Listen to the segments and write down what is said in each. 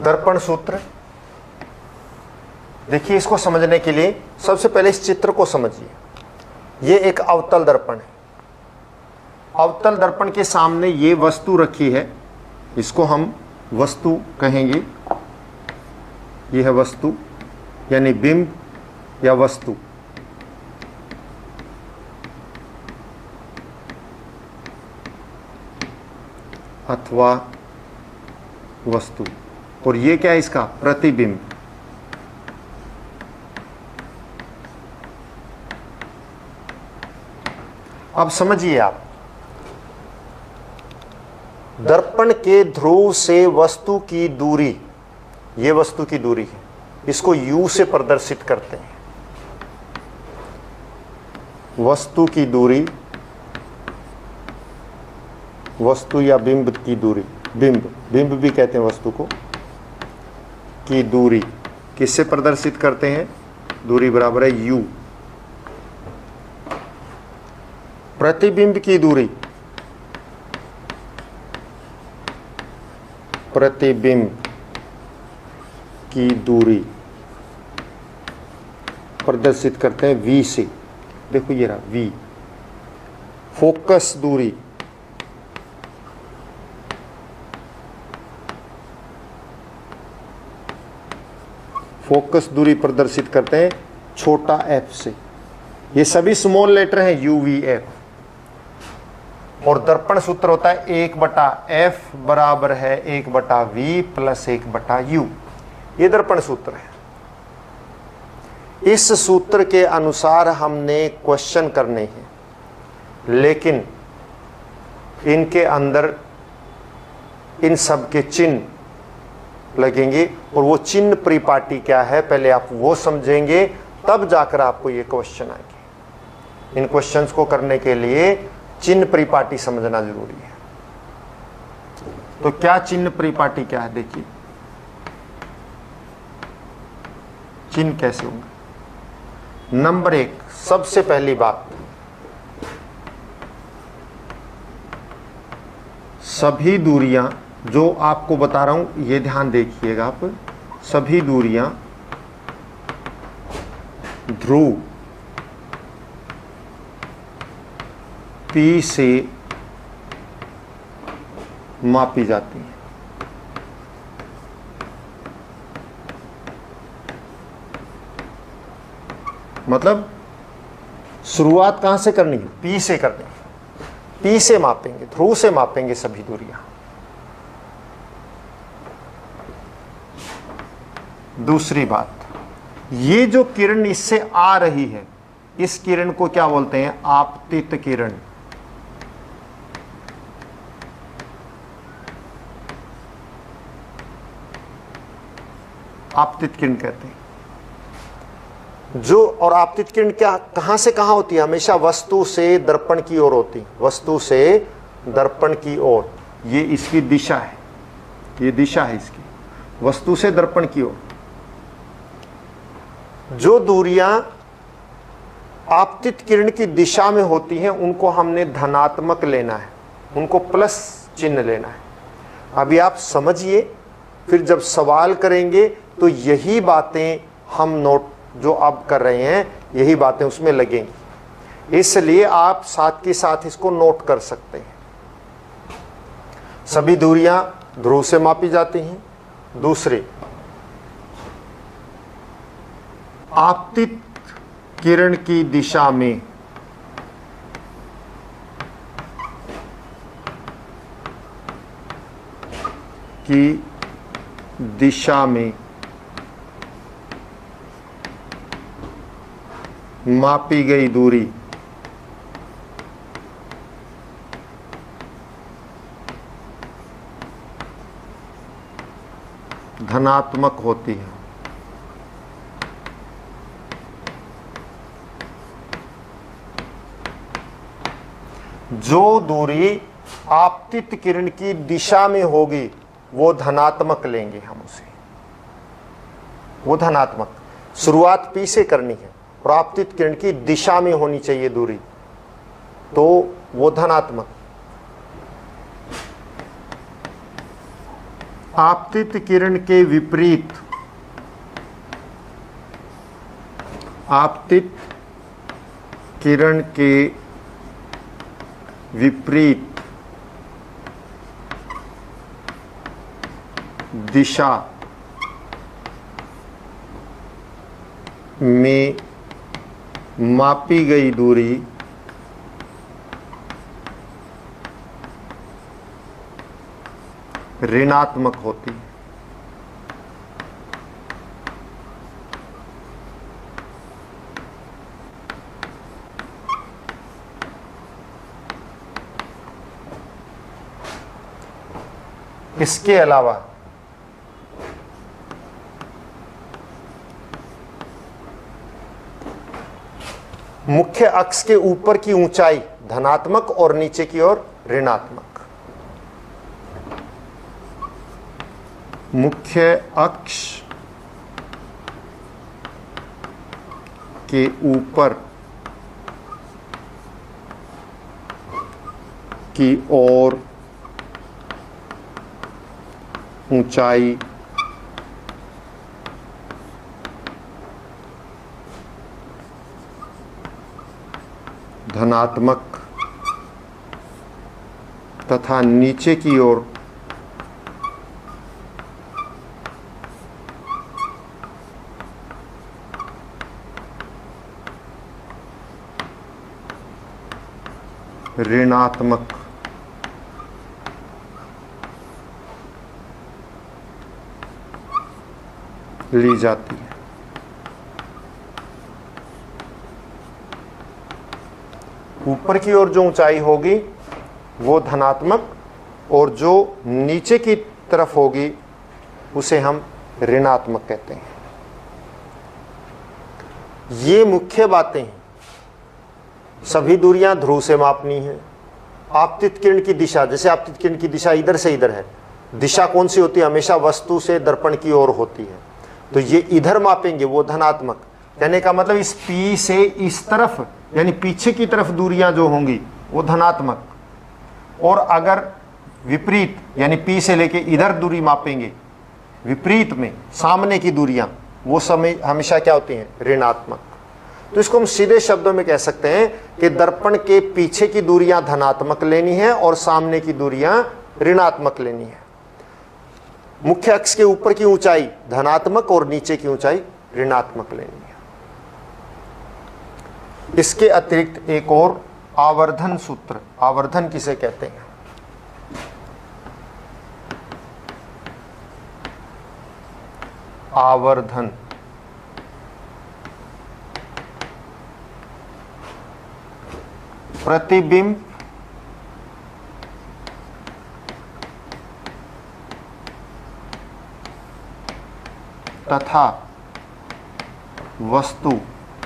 दर्पण सूत्र। देखिए, इसको समझने के लिए सबसे पहले इस चित्र को समझिए। ये एक अवतल दर्पण है। अवतल दर्पण के सामने ये वस्तु रखी है, इसको हम वस्तु कहेंगे। ये है वस्तु, यानी बिंब या वस्तु। अथवा वस्तु। और ये क्या है इसका? प्रतिबिंब। अब समझिए आप, दर्पण के ध्रुव से वस्तु की दूरी, ये वस्तु की दूरी है, इसको U से प्रदर्शित करते हैं। वस्तु की दूरी, वस्तु या बिंब की दूरी, बिंब भी कहते हैं वस्तु को, की दूरी किससे प्रदर्शित करते हैं? दूरी बराबर है U। प्रतिबिंब की दूरी, प्रतिबिंब की दूरी प्रदर्शित करते हैं V से। देखो ये रहा V। फोकस दूरी, फोकस दूरी प्रदर्शित करते हैं छोटा f से। ये सभी स्मॉल लेटर हैं U V F। और दर्पण सूत्र होता है 1/f बराबर है 1/v प्लस 1/u। ये दर्पण सूत्र है। इस सूत्र के अनुसार हमने क्वेश्चन करने हैं, लेकिन इनके अंदर इन सब के चिन्ह लगेंगे, और वो चिन्ह परिपाटी क्या है पहले आप वो समझेंगे, तब जाकर आपको ये क्वेश्चन आएंगे। इन क्वेश्चंस को करने के लिए चिन्ह परिपाटी समझना जरूरी है। तो क्या चिन्ह परिपाटी क्या है? देखिए, चिन्ह कैसे होंगे। नंबर 1, सबसे पहली बात, सभी दूरियां जो आपको बता रहा हूं ये ध्यान देखिएगा आप, सभी दूरियां ध्रुव P से मापी जाती हैं। मतलब शुरुआत कहां से करनी है? P से करनी है। P से मापेंगे, ध्रुव से मापेंगे सभी दूरियां। दूसरी बात, ये जो किरण इससे आ रही है, इस किरण को क्या बोलते हैं? आपतित किरण। आपतित किरण कहते हैं। जो और आपतित किरण क्या कहां से कहां होती है? हमेशा वस्तु से दर्पण की ओर होती है, वस्तु से दर्पण की ओर। ये इसकी दिशा है, ये दिशा है इसकी, वस्तु से दर्पण की ओर। जो दूरियां आपतित किरण की दिशा में होती हैं उनको हमने धनात्मक लेना है, उनको प्लस चिन्ह लेना है। अभी आप समझिए, फिर जब सवाल करेंगे तो यही बातें हम नोट जो अब कर रहे हैं, यही बातें उसमें लगेंगी। इसलिए आप साथ के साथ इसको नोट कर सकते हैं। सभी दूरियां ध्रुव से मापी जाती हैं। दूसरे, आपतित किरण की दिशा में मापी गई दूरी धनात्मक होती है। जो दूरी आपतित किरण की दिशा में होगी वो धनात्मक लेंगे हम उसे, वो धनात्मक। शुरुआत P से करनी है और आपतित किरण की दिशा में होनी चाहिए दूरी, तो वो धनात्मक। आपतित किरण के विपरीत, आपतित किरण के विपरीत दिशा में मापी गई दूरी ऋणात्मक होती है। इसके अलावा मुख्य अक्ष के ऊपर की ऊंचाई धनात्मक और नीचे की ओर ऋणात्मक। मुख्य अक्ष के ऊपर की ओर ऊंचाई धनात्मक तथा नीचे की ओर ऋणात्मक ली जाती है। ऊपर की ओर जो ऊंचाई होगी वो धनात्मक और जो नीचे की तरफ होगी उसे हम ऋणात्मक कहते हैं। ये मुख्य बातें हैं। सभी दूरियां ध्रुव से मापनी है। आपतित किरण की दिशा, जैसे आपतित किरण की दिशा इधर से इधर है, दिशा कौन सी होती है? हमेशा वस्तु से दर्पण की ओर होती है। तो ये इधर मापेंगे वो धनात्मक, कहने का मतलब इस P से इस तरफ यानी पीछे की तरफ दूरियां जो होंगी वो धनात्मक, और अगर विपरीत यानी P से लेके इधर दूरी मापेंगे विपरीत में सामने की दूरियां, वो समय हमेशा क्या होती हैं? ऋणात्मक। तो इसको हम सीधे शब्दों में कह सकते हैं कि दर्पण के पीछे की दूरियां धनात्मक लेनी है और सामने की दूरियां ऋणात्मक लेनी है। मुख्य अक्ष के ऊपर की ऊंचाई धनात्मक और नीचे की ऊंचाई ऋणात्मक लेनी है। इसके अतिरिक्त एक और आवर्धन सूत्र, आवर्धन किसे कहते हैं? आवर्धन प्रतिबिंब तथा वस्तु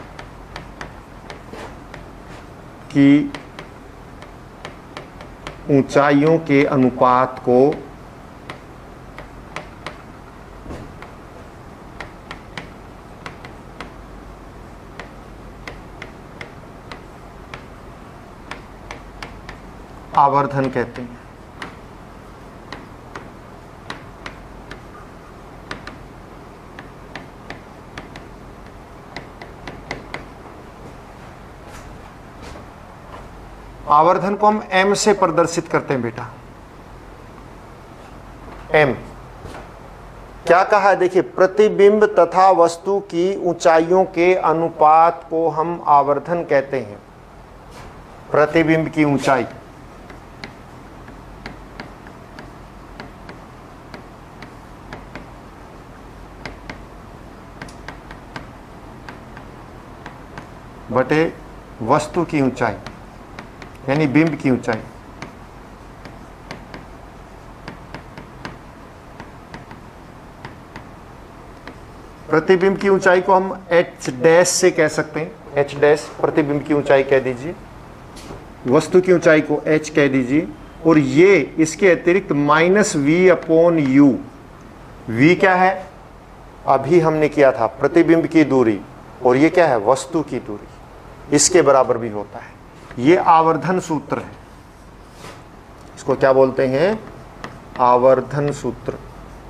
की ऊंचाइयों के अनुपात को आवर्धन कहते हैं। आवर्धन को हम m से प्रदर्शित करते हैं बेटा। m क्या कहा है? देखिए, प्रतिबिंब तथा वस्तु की ऊंचाइयों के अनुपात को हम आवर्धन कहते हैं। प्रतिबिंब की ऊंचाई बटे वस्तु की ऊंचाई यानी बिंब की ऊंचाई। प्रतिबिंब की ऊंचाई को हम h डैश से कह सकते हैं। h डैश प्रतिबिंब की ऊंचाई कह दीजिए, वस्तु की ऊंचाई को h कह दीजिए, और ये इसके अतिरिक्त -v/u। v क्या है? अभी हमने किया था प्रतिबिंब की दूरी, और ये क्या है? वस्तु की दूरी। इसके बराबर भी होता है। ये आवर्धन सूत्र है। इसको क्या बोलते हैं? आवर्धन सूत्र।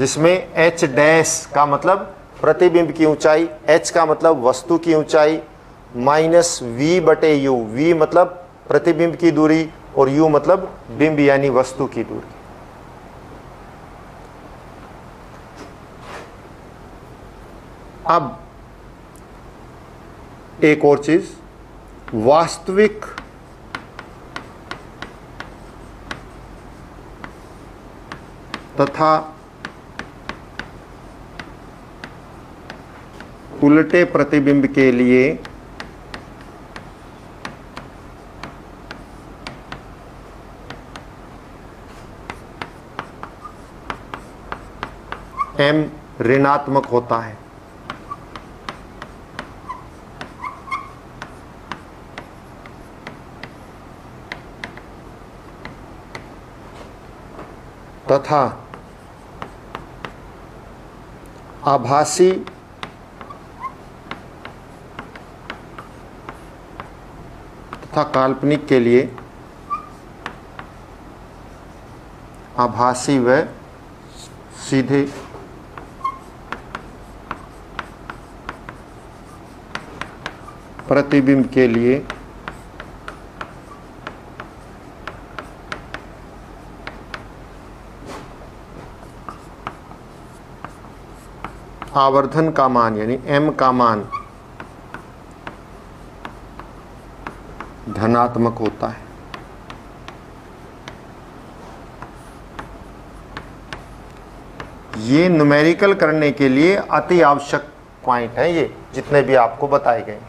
जिसमें h डैश का मतलब प्रतिबिंब की ऊंचाई, h का मतलब वस्तु की ऊंचाई, माइनस v बटे u, v मतलब प्रतिबिंब की दूरी और u मतलब बिंब यानी वस्तु की दूरी। अब एक और चीज, वास्तविक तथा उल्टे प्रतिबिंब के लिए m ऋणात्मक होता है। तथा आभासी तथा काल्पनिक के लिए आभासी व सीधे प्रतिबिंब के लिए आवर्धन का मान यानी m का मान धनात्मक होता है। ये न्यूमेरिकल करने के लिए अति आवश्यक पॉइंट है, ये जितने भी आपको बताए गए।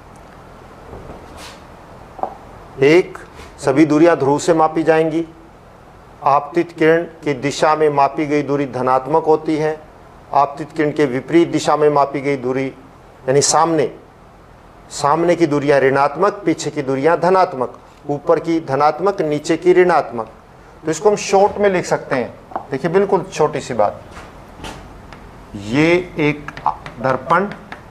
एक, सभी दूरियां ध्रुव से मापी जाएंगी। आपतित किरण की दिशा में मापी गई दूरी धनात्मक होती है। आपतित किरण के विपरीत दिशा में मापी गई दूरी यानी सामने की दूरियां ऋणात्मक, पीछे की दूरियां धनात्मक, ऊपर की धनात्मक, नीचे की ऋणात्मक। तो इसको हम शॉर्ट में लिख सकते हैं। देखिए बिल्कुल छोटी सी बात, ये एक दर्पण,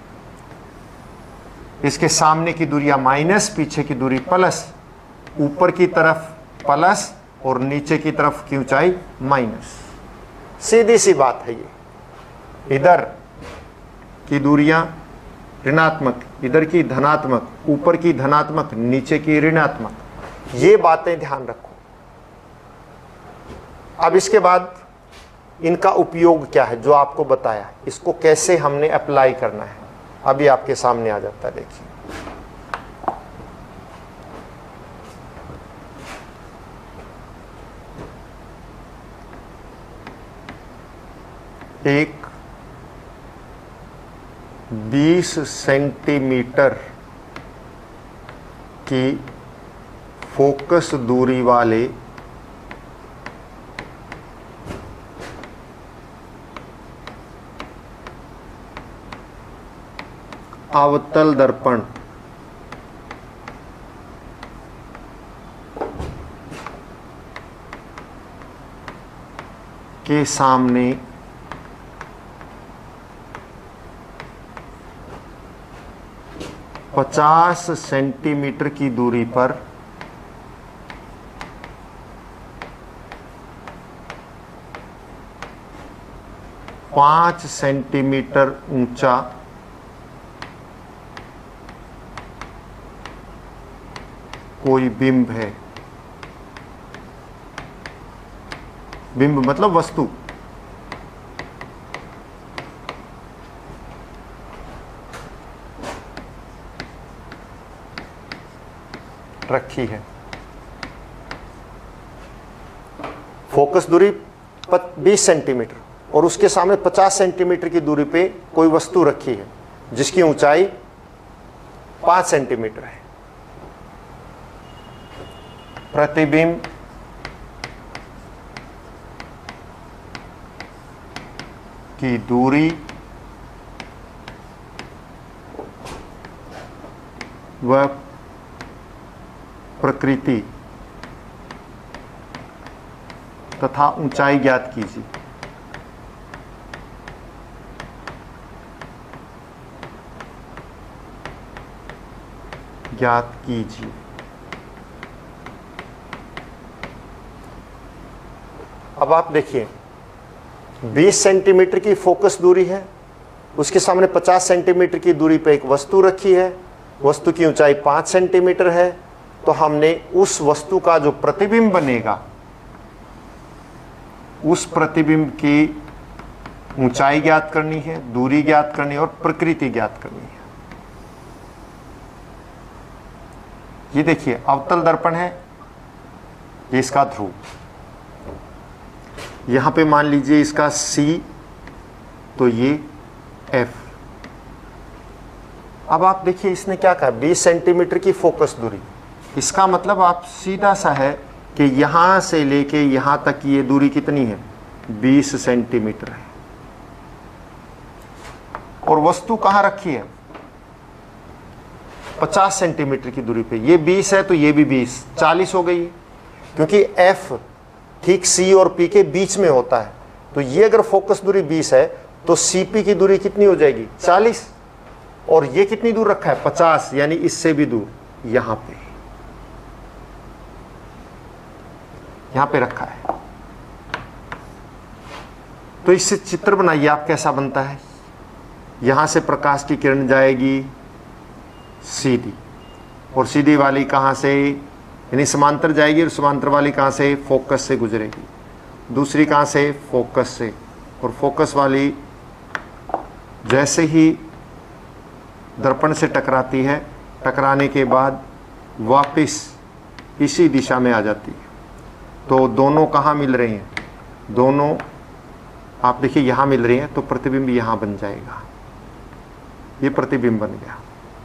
इसके सामने की दूरियां माइनस, पीछे की दूरी प्लस, ऊपर की तरफ प्लस और नीचे की तरफ की ऊंचाई माइनस। सीधी सी बात है ये। इधर की दूरियां ऋणात्मक, इधर की धनात्मक, ऊपर की धनात्मक, नीचे की ऋणात्मक। ये बातें ध्यान रखो। अब इसके बाद इनका उपयोग क्या है जो आपको बताया, इसको कैसे हमने अप्लाई करना है अभी आपके सामने आ जाता है। देखिए एक 20 सेंटीमीटर की फोकस दूरी वाले अवतल दर्पण के सामने पचास सेंटीमीटर की दूरी पर पाँच सेंटीमीटर ऊंचा कोई बिंब है। बिंब मतलब वस्तु। रखी है। फोकस दूरी 20 सेंटीमीटर और उसके सामने 50 सेंटीमीटर की दूरी पे कोई वस्तु रखी है जिसकी ऊंचाई 5 सेंटीमीटर है। प्रतिबिंब की दूरी व प्रकृति तथा ऊंचाई ज्ञात कीजिए। ज्ञात कीजिए। अब आप देखिए 20 सेंटीमीटर की फोकस दूरी है, उसके सामने 50 सेंटीमीटर की दूरी पे एक वस्तु रखी है, वस्तु की ऊंचाई 5 सेंटीमीटर है। तो हमने उस वस्तु का जो प्रतिबिंब बनेगा, उस प्रतिबिंब की ऊंचाई ज्ञात करनी है, दूरी ज्ञात करनी है और प्रकृति ज्ञात करनी है। ये देखिए अवतल दर्पण है, ये इसका ध्रुव, यहां पे मान लीजिए इसका C, तो ये F। अब आप देखिए इसने क्या कहा, 20 सेंटीमीटर की फोकस दूरी। इसका मतलब आप सीधा सा है कि यहां से लेके यहां तक ये दूरी कितनी है, 20 सेंटीमीटर है। और वस्तु कहां रखी है, 50 सेंटीमीटर की दूरी पे। ये 20 है तो ये भी 20, 40 हो गई, क्योंकि F ठीक C और P के बीच में होता है। तो ये अगर फोकस दूरी 20 है तो CP की दूरी कितनी हो जाएगी, 40। और ये कितनी दूर रखा है, 50, यानी इससे भी दूर, यहां पे रखा है। तो इससे चित्र बनाइए आप, कैसा बनता है। यहां से प्रकाश की किरण जाएगी सीधी, और सीधी वाली कहां से, यानी समांतर जाएगी, और समांतर वाली कहां से, फोकस से गुजरेगी। दूसरी कहां से, फोकस से। और फोकस वाली जैसे ही दर्पण से टकराती है, टकराने के बाद वापस इसी दिशा में आ जाती है। तो दोनों कहाँ मिल रहे हैं, दोनों आप देखिए यहाँ मिल रही हैं, तो प्रतिबिंब यहाँ बन जाएगा। ये प्रतिबिंब बन गया।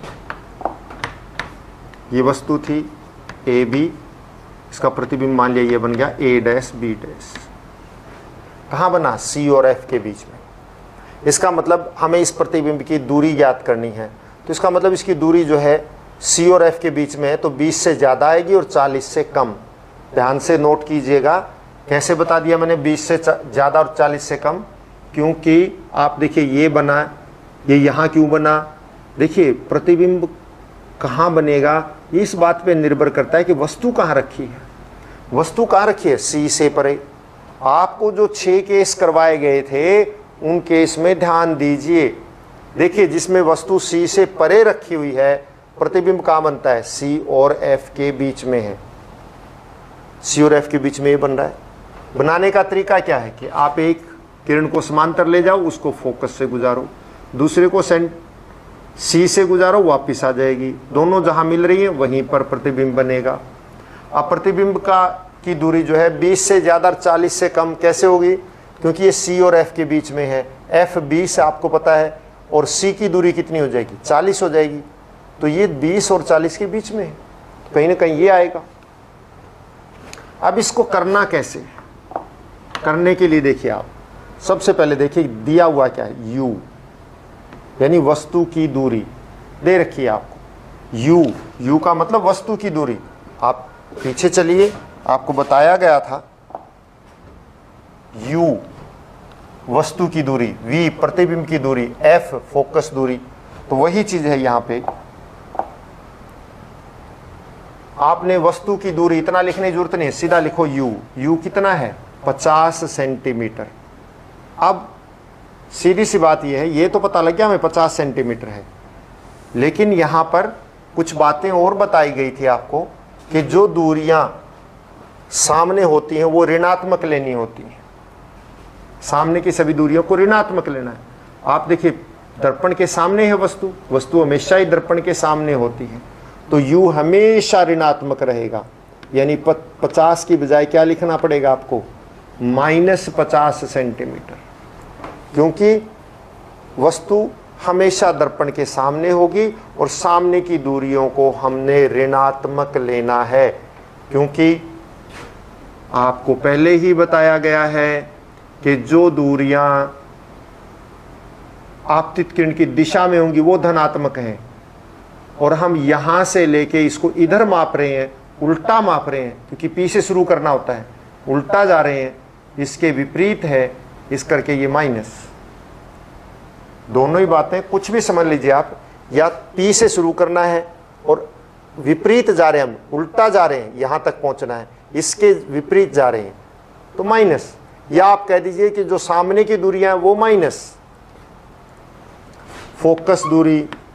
ये वस्तु थी AB, इसका प्रतिबिंब मान लिया ये बन गया A', B'। कहाँ बना, C और F के बीच में। इसका मतलब हमें इस प्रतिबिंब की दूरी ज्ञात करनी है। तो इसका मतलब इसकी दूरी जो है C और F के बीच में है, तो 20 से ज़्यादा आएगी और 40 से कम। ध्यान से नोट कीजिएगा, कैसे बता दिया मैंने 20 से ज़्यादा और 40 से कम, क्योंकि आप देखिए ये बना, ये यहाँ क्यों बना। देखिए प्रतिबिंब कहाँ बनेगा, ये इस बात पे निर्भर करता है कि वस्तु कहाँ रखी है। वस्तु कहाँ रखी है, C से परे। आपको जो 6 केस करवाए गए थे उन केस में ध्यान दीजिए। देखिए जिसमें वस्तु C से परे रखी हुई है, प्रतिबिंब कहाँ बनता है, C और F के बीच में है। C और F के बीच में ये बन रहा है। बनाने का तरीका क्या है कि आप एक किरण को समांतर ले जाओ, उसको फोकस से गुजारो, दूसरे को C से गुजारो, वापस आ जाएगी। दोनों जहां मिल रही हैं वहीं पर प्रतिबिंब बनेगा। अब प्रतिबिंब की दूरी जो है 20 से ज़्यादा और 40 से कम कैसे होगी, क्योंकि ये C और F के बीच में है। F 20 आपको पता है, और C की दूरी कितनी हो जाएगी, 40 हो जाएगी। तो ये 20 और 40 के बीच में है, तो कहीं ना कहीं ये आएगा। अब इसको करना कैसे, करने के लिए देखिए आप सबसे पहले देखिए दिया हुआ क्या है, U, यानी वस्तु की दूरी दे रखी है आपको। U का मतलब वस्तु की दूरी। आप पीछे चलिए, आपको बताया गया था U वस्तु की दूरी, V प्रतिबिंब की दूरी, F फोकस दूरी। तो वही चीज है यहाँ पे। आपने वस्तु की दूरी इतना लिखने की जरूरत नहीं है, सीधा लिखो U कितना है, 50 सेंटीमीटर। अब सीधी सी बात यह है, ये तो पता लग गया हमें 50 सेंटीमीटर है, लेकिन यहाँ पर कुछ बातें और बताई गई थी आपको कि जो दूरियां सामने होती हैं वो ऋणात्मक लेनी होती हैं। सामने की सभी दूरियों को ऋणात्मक लेना है। आप देखिए दर्पण के सामने है वस्तु, वस्तु हमेशा ही दर्पण के सामने होती है, तो U हमेशा ऋणात्मक रहेगा। यानी 50 की बजाय क्या लिखना पड़ेगा आपको, -50 सेंटीमीटर, क्योंकि वस्तु हमेशा दर्पण के सामने होगी और सामने की दूरियों को हमने ऋणात्मक लेना है, क्योंकि आपको पहले ही बताया गया है कि जो दूरियां आपतित किरण की दिशा में होंगी वो धनात्मक हैं, और हम यहां से लेके इसको इधर माप रहे हैं, उल्टा माप रहे हैं, क्योंकि P से शुरू करना होता है, उल्टा जा रहे हैं, इसके विपरीत है, इस करके ये माइनस। दोनों ही बातें कुछ भी समझ लीजिए आप, या P से शुरू करना है और विपरीत जा रहे हैं, हम उल्टा जा रहे हैं, यहां तक पहुंचना है, इसके विपरीत जा रहे हैं तो माइनस, या आप कह दीजिए कि जो सामने की दूरियां हैं वो माइनस फोकस दूरी,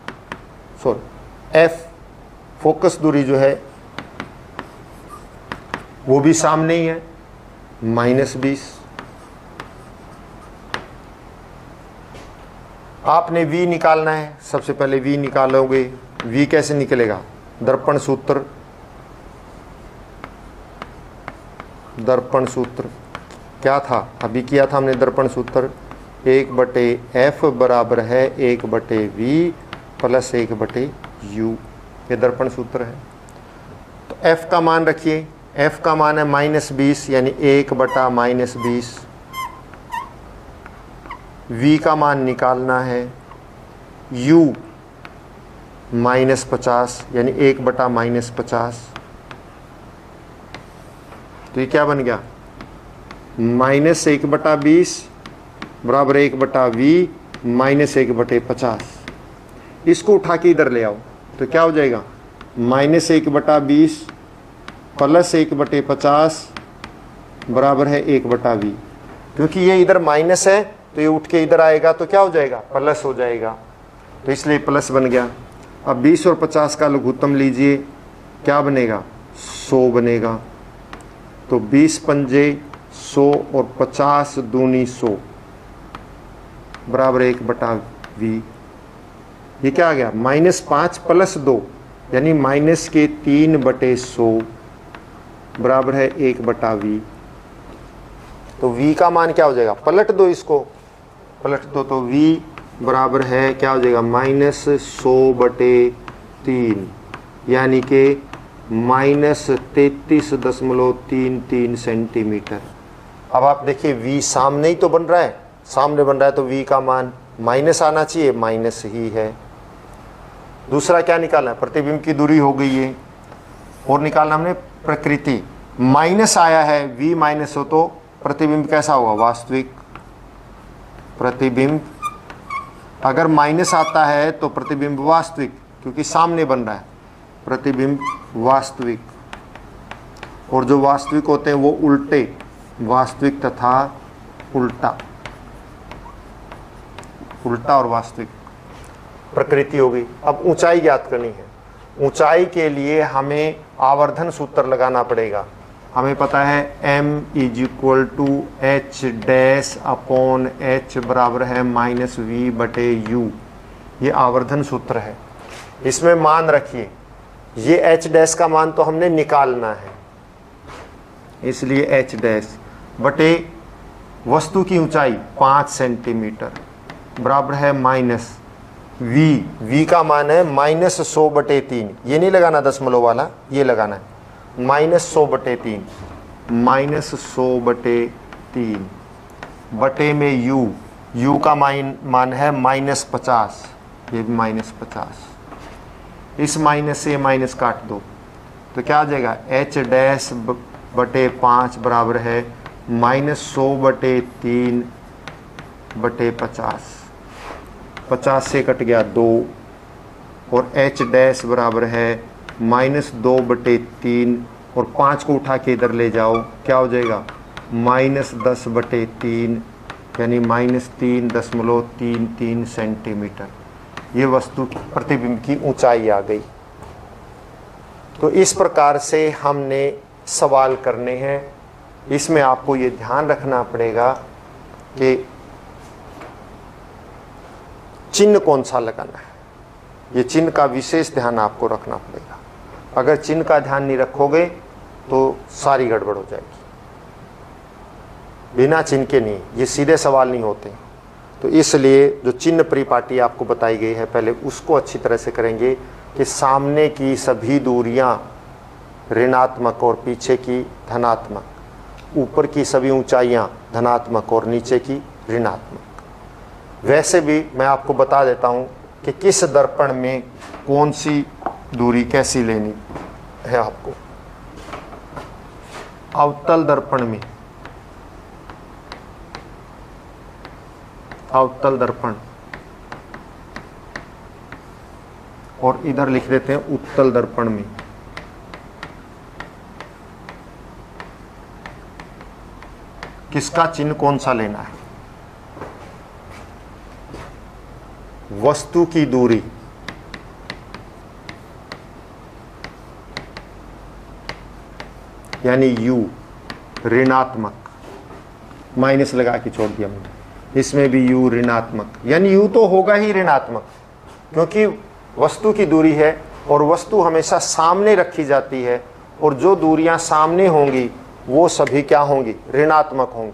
एफ फोकस दूरी जो है वो भी सामने ही है, -20। आपने v निकालना है, सबसे पहले v निकालोगे। v कैसे निकलेगा? दर्पण सूत्र, दर्पण सूत्र क्या था? अभी किया था हमने दर्पण सूत्र, 1/f बराबर है 1/v प्लस 1/u। ये दर्पण सूत्र है। तो f का मान रखिए, f का मान है -20 यानी 1/-20। v का मान निकालना है u -50 यानी 1/-50। तो ये क्या बन गया? -1/20 बराबर 1/v -1/50। इसको उठा के इधर ले आओ तो क्या हो जाएगा? -1/20 प्लस 1/50 बराबर है 1/v। क्योंकि ये इधर माइनस है तो ये उठ के इधर आएगा तो क्या हो जाएगा? प्लस हो जाएगा। तो इसलिए प्लस बन गया। अब 20 और 50 का लघुत्तम लीजिए, क्या बनेगा? 100 बनेगा। तो 20 पंजे 100 और 50 दूनी 100 बराबर 1/v। ये क्या आ गया? -5 प्लस 2 यानी -3/100 बराबर है 1/v। तो v का मान क्या हो जाएगा? पलट दो, इसको पलट दो तो v बराबर है क्या हो जाएगा? -100/3 यानी कि -33.33 सेंटीमीटर। अब आप देखिए v सामने ही तो बन रहा है, सामने बन रहा है तो v का मान माइनस आना चाहिए, माइनस ही है। दूसरा क्या निकालना है? प्रतिबिंब की दूरी हो गई है। और निकालना हमने प्रकृति। माइनस आया है, v माइनस हो तो प्रतिबिंब कैसा होगा? वास्तविक। प्रतिबिंब अगर माइनस आता है तो प्रतिबिंब वास्तविक, क्योंकि सामने बन रहा है। प्रतिबिंब वास्तविक। और जो वास्तविक होते हैं वो उल्टे, वास्तविक तथा उल्टा, उल्टा और वास्तविक प्रकृति हो गई। अब ऊंचाई ज्ञात करनी है। ऊंचाई के लिए हमें आवर्धन सूत्र लगाना पड़ेगा। हमें पता है m = h'/h बराबर है -v/u। ये आवर्धन सूत्र है। इसमें मान रखिए, ये h' का मान तो हमने निकालना है, इसलिए h' बटे वस्तु की ऊंचाई 5 सेंटीमीटर बराबर है -v का मान है -100/3। ये नहीं लगाना दशमलव वाला, ये लगाना है -100/3, -100/3 बटे में u का मान है -50, ये भी -50। इस माइनस से माइनस काट दो तो क्या आ जाएगा? h'/5 बराबर है -100/3/50। 50 से कट गया 2 और h' बराबर है -2/3 और 5 को उठा के इधर ले जाओ, क्या हो जाएगा? -10/3 यानी -3.33 सेंटीमीटर। ये वस्तु प्रतिबिंब की ऊंचाई आ गई। तो इस प्रकार से हमने सवाल करने हैं। इसमें आपको ये ध्यान रखना पड़ेगा कि चिन्ह कौन सा लगाना है। ये चिन्ह का विशेष ध्यान आपको रखना पड़ेगा। अगर चिन्ह का ध्यान नहीं रखोगे तो सारी गड़बड़ हो जाएगी। बिना चिन्ह के नहीं, ये सीधे सवाल नहीं होते। तो इसलिए जो चिन्ह परिपाटी आपको बताई गई है, पहले उसको अच्छी तरह से करेंगे कि सामने की सभी दूरियां ऋणात्मक और पीछे की धनात्मक, ऊपर की सभी ऊंचाइयां धनात्मक और नीचे की ऋणात्मक। वैसे भी मैं आपको बता देता हूं कि किस दर्पण में कौन सी दूरी कैसी लेनी है आपको। अवतल दर्पण में, अवतल दर्पण, और इधर लिख देते हैं उत्तल दर्पण में। किसका चिन्ह कौन सा लेना है? वस्तु की दूरी यानी u, ऋणात्मक, माइनस लगा के छोड़ दिया मैंने, इसमें भी u ऋणात्मक, यानी u तो होगा ही ऋणात्मक, क्योंकि वस्तु की दूरी है और वस्तु हमेशा सामने रखी जाती है, और जो दूरियां सामने होंगी वो सभी क्या होंगी? ऋणात्मक होंगी।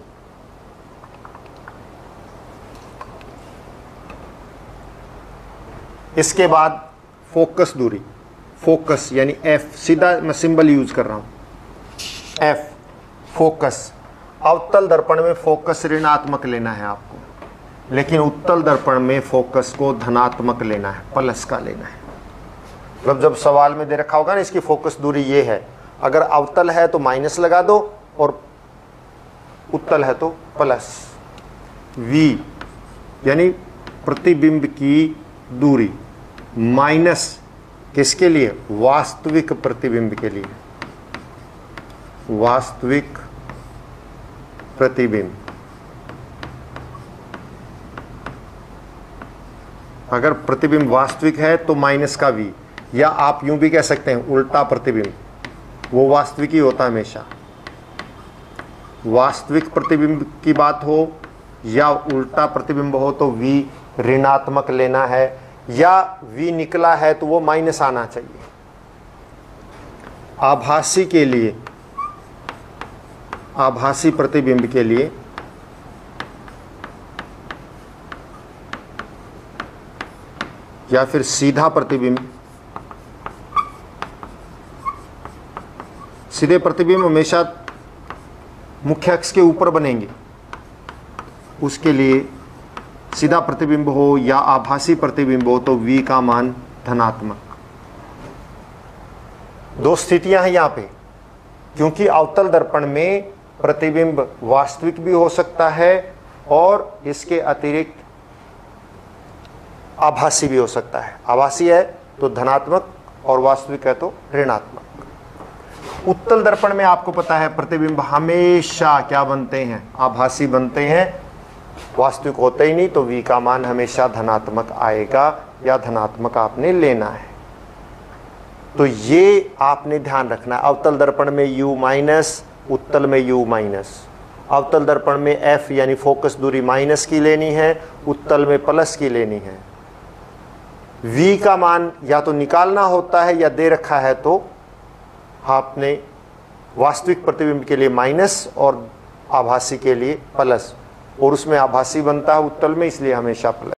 इसके बाद फोकस दूरी, फोकस यानी f, सीधा मैं सिंबल यूज कर रहा हूं, f फोकस। अवतल दर्पण में फोकस ऋणात्मक लेना है आपको, लेकिन उत्तल दर्पण में फोकस को धनात्मक लेना है, प्लस का लेना है। मतलब जब सवाल में दे रखा होगा ना इसकी फोकस दूरी ये है, अगर अवतल है तो माइनस लगा दो और उत्तल है तो प्लस। v यानी प्रतिबिंब की दूरी, माइनस किसके लिए? वास्तविक प्रतिबिंब के लिए, वास्तविक प्रतिबिंब। अगर प्रतिबिंब वास्तविक है तो माइनस का v, या आप यूं भी कह सकते हैं उल्टा प्रतिबिंब, वो वास्तविक ही होता है हमेशा। वास्तविक प्रतिबिंब की बात हो या उल्टा प्रतिबिंब हो तो v ऋणात्मक लेना है, या v निकला है तो वो माइनस आना चाहिए। आभासी के लिए, आभासी प्रतिबिंब के लिए या फिर सीधा प्रतिबिंब, सीधे प्रतिबिंब हमेशा मुख्य अक्ष के ऊपर बनेंगे, उसके लिए सीधा प्रतिबिंब हो या आभासी प्रतिबिंब हो तो v का मान धनात्मक। दो स्थितियां हैं यहां पे, क्योंकि अवतल दर्पण में प्रतिबिंब वास्तविक भी हो सकता है और इसके अतिरिक्त आभासी भी हो सकता है। आभासी है तो धनात्मक और वास्तविक है तो ऋणात्मक। उत्तल दर्पण में आपको पता है प्रतिबिंब हमेशा क्या बनते हैं? आभासी बनते हैं, वास्तविक होते ही नहीं, तो v का मान हमेशा धनात्मक आएगा या धनात्मक आपने लेना है। तो ये आपने ध्यान रखना है। अवतल दर्पण में u माइनस, उत्तल में u माइनस। अवतल दर्पण में f यानी फोकस दूरी माइनस की लेनी है, उत्तल में प्लस की लेनी है। v का मान या तो निकालना होता है या दे रखा है तो आपने वास्तविक प्रतिबिंब के लिए माइनस और आभासी के लिए प्लस, और उसमें आभासी बनता है उत्तल में, इसलिए हमेशा प्लस।